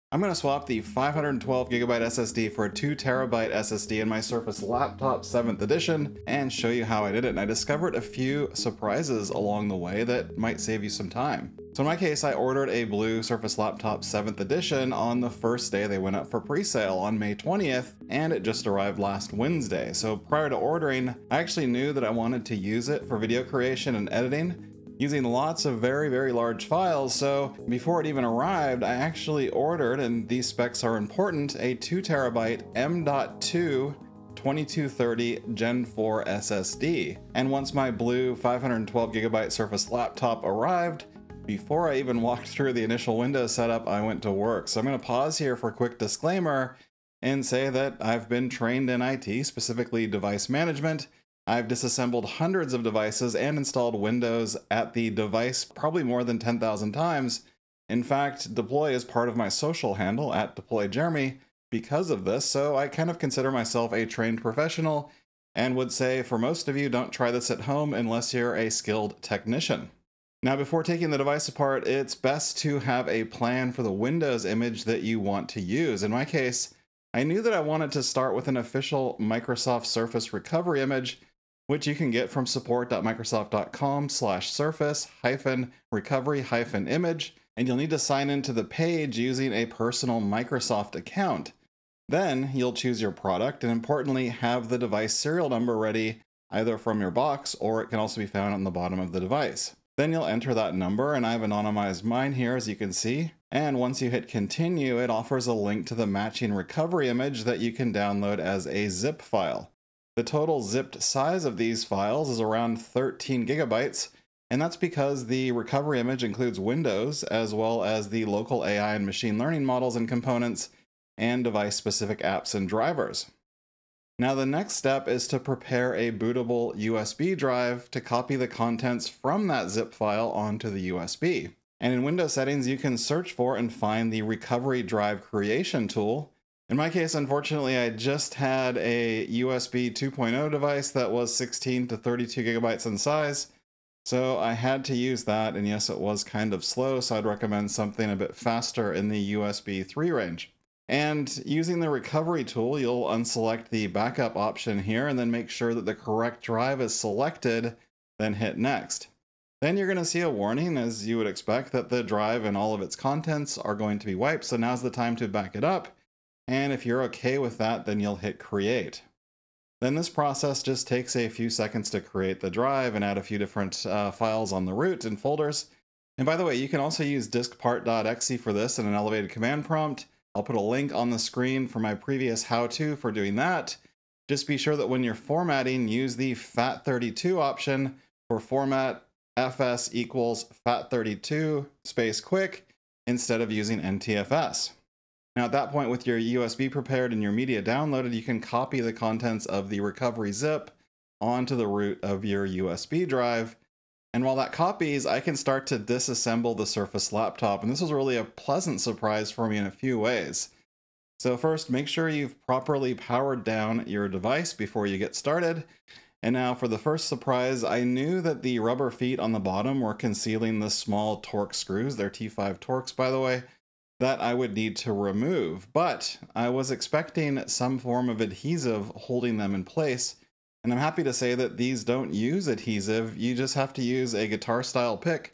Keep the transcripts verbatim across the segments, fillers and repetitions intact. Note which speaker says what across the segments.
Speaker 1: I'm going to swap the five hundred twelve gigabyte S S D for a two terabyte S S D in my Surface Laptop seventh edition and show you how I did it. And I discovered a few surprises along the way that might save you some time. So in my case, I ordered a blue Surface Laptop seventh edition on the first day they went up for pre-sale on May twentieth, and it just arrived last Wednesday. So prior to ordering, I actually knew that I wanted to use it for video creation and editing, using lots of very, very large files. So before it even arrived, I actually ordered, and these specs are important, a two terabyte M dot two twenty-two thirty Gen four S S D. And once my blue five hundred twelve gigabyte Surface Laptop arrived, before I even walked through the initial Windows setup, I went to work. So I'm going to pause here for a quick disclaimer and say that I've been trained in I T, specifically device management. I've disassembled hundreds of devices and installed Windows at the device probably more than ten thousand times. In fact, Deploy is part of my social handle at DeployJeremy because of this, so I kind of consider myself a trained professional and would say for most of you, don't try this at home unless you're a skilled technician. Now, before taking the device apart, it's best to have a plan for the Windows image that you want to use. In my case, I knew that I wanted to start with an official Microsoft Surface recovery image, which you can get from support.microsoft.com slash surface hyphen recovery hyphen image, and you'll need to sign into the page using a personal Microsoft account. Then you'll choose your product and importantly have the device serial number ready either from your box or it can also be found on the bottom of the device. Then you'll enter that number, and I've anonymized mine here as you can see. And once you hit continue, it offers a link to the matching recovery image that you can download as a zip file. The total zipped size of these files is around thirteen gigabytes, and that's because the recovery image includes Windows as well as the local A I and machine learning models and components and device-specific apps and drivers. Now the next step is to prepare a bootable U S B drive to copy the contents from that zip file onto the U S B. And in Windows settings, you can search for and find the recovery drive creation tool. In my case, unfortunately, I just had a U S B two point oh device that was sixteen to thirty-two gigabytes in size. So I had to use that, and yes, it was kind of slow, so I'd recommend something a bit faster in the U S B three range. And using the recovery tool, you'll unselect the backup option here and then make sure that the correct drive is selected, then hit next. Then you're going to see a warning, as you would expect, that the drive and all of its contents are going to be wiped, so now's the time to back it up. And if you're okay with that, then you'll hit create. Then this process just takes a few seconds to create the drive and add a few different uh, files on the root and folders. And by the way, you can also use diskpart.exe for this in an elevated command prompt. I'll put a link on the screen for my previous how-to for doing that. Just be sure that when you're formatting, use the F A T thirty-two option for format fs equals F A T thirty-two space quick instead of using N T F S. Now at that point, with your U S B prepared and your media downloaded, you can copy the contents of the recovery zip onto the root of your U S B drive. And while that copies, I can start to disassemble the Surface Laptop. And this was really a pleasant surprise for me in a few ways. So first, make sure you've properly powered down your device before you get started. And now for the first surprise, I knew that the rubber feet on the bottom were concealing the small Torx screws, they're T five Torx by the way, that I would need to remove. But I was expecting some form of adhesive holding them in place. And I'm happy to say that these don't use adhesive. You just have to use a guitar style pick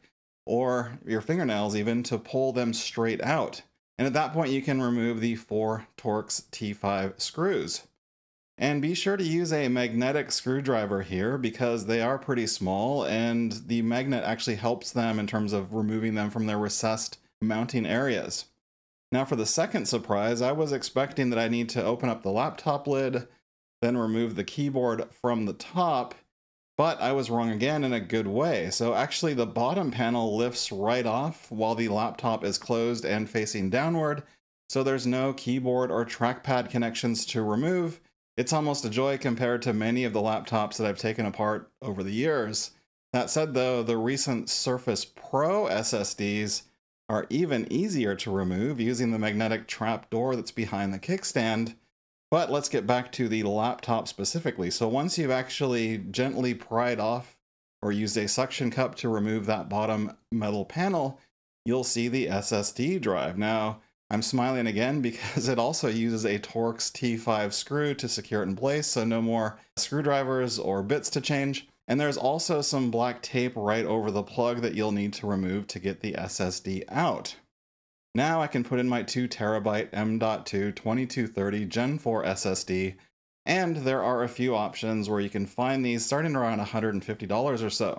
Speaker 1: or your fingernails even to pull them straight out. And at that point, you can remove the four Torx T five screws. And be sure to use a magnetic screwdriver here because they are pretty small and the magnet actually helps them in terms of removing them from their recessed mounting areas. Now for the second surprise, I was expecting that I need to open up the laptop lid, then remove the keyboard from the top, but I was wrong again in a good way. So actually the bottom panel lifts right off while the laptop is closed and facing downward. So there's no keyboard or trackpad connections to remove. It's almost a joy compared to many of the laptops that I've taken apart over the years. That said though, the recent Surface Pro S S Ds are even easier to remove using the magnetic trap door that's behind the kickstand. But let's get back to the laptop specifically. So once you've actually gently pried off or used a suction cup to remove that bottom metal panel, you'll see the S S D drive. Now, I'm smiling again because it also uses a Torx T five screw to secure it in place, so no more screwdrivers or bits to change. And there's also some black tape right over the plug that you'll need to remove to get the S S D out. Now I can put in my two terabyte M dot two twenty-two thirty Gen four S S D, and there are a few options where you can find these starting around one hundred fifty dollars or so.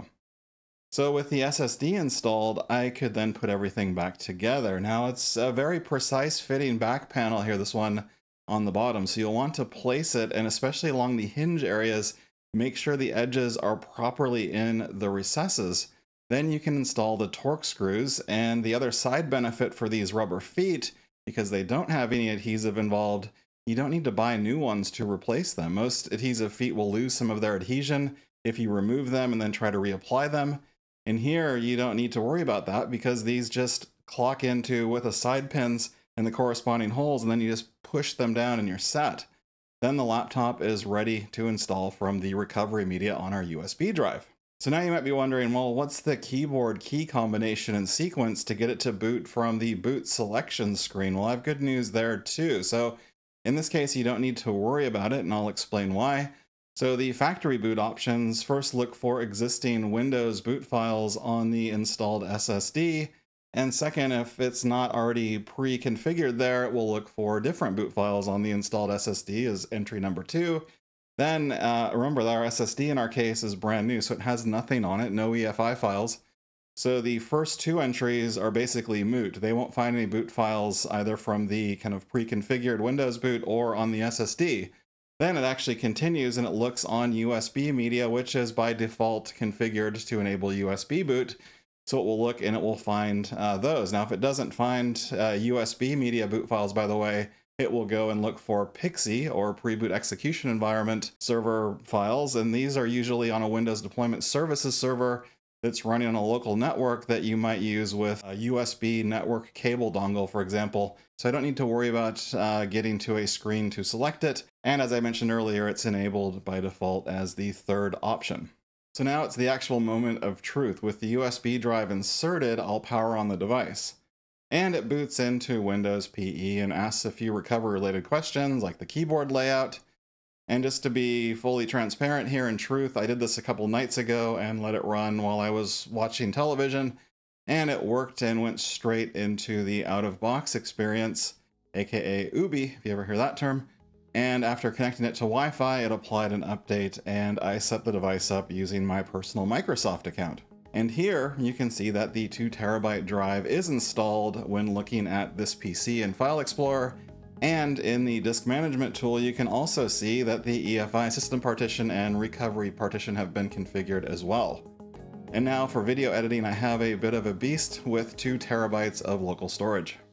Speaker 1: So with the S S D installed, I could then put everything back together. Now it's a very precise fitting back panel here, this one on the bottom. So you'll want to place it, and especially along the hinge areas, make sure the edges are properly in the recesses. Then you can install the Torx screws, and the other side benefit for these rubber feet, because they don't have any adhesive involved, you don't need to buy new ones to replace them. Most adhesive feet will lose some of their adhesion if you remove them and then try to reapply them. And here, you don't need to worry about that because these just clock into with the side pins and the corresponding holes, and then you just push them down and you're set. Then the laptop is ready to install from the recovery media on our U S B drive. So now you might be wondering, well, what's the keyboard key combination and sequence to get it to boot from the boot selection screen? Well, I have good news there too. So in this case, you don't need to worry about it, and I'll explain why. So the factory boot options first look for existing Windows boot files on the installed S S D. And second, if it's not already pre-configured there, it will look for different boot files on the installed S S D as entry number two. Then uh, remember that our S S D in our case is brand new, so it has nothing on it, no E F I files. So the first two entries are basically moot. They won't find any boot files either from the kind of pre-configured Windows boot or on the S S D. Then it actually continues and it looks on U S B media, which is by default configured to enable U S B boot. So it will look and it will find uh, those. Now, if it doesn't find uh, U S B media boot files, by the way, it will go and look for Pixie or pre-boot execution environment server files. And these are usually on a Windows Deployment Services server that's running on a local network that you might use with a U S B network cable dongle, for example. So I don't need to worry about uh, getting to a screen to select it. And as I mentioned earlier, it's enabled by default as the third option. So now it's the actual moment of truth. With the U S B drive inserted, I'll power on the device. And it boots into Windows P E and asks a few recovery-related questions like the keyboard layout. And just to be fully transparent here, in truth, I did this a couple nights ago and let it run while I was watching television, and it worked and went straight into the out-of-box experience, aka Ubi, if you ever hear that term. And after connecting it to Wi-Fi, it applied an update, and I set the device up using my personal Microsoft account. And here you can see that the two terabyte drive is installed when looking at this P C in File Explorer. And in the disk management tool, you can also see that the E F I system partition and recovery partition have been configured as well. And now for video editing, I have a bit of a beast with two terabytes of local storage.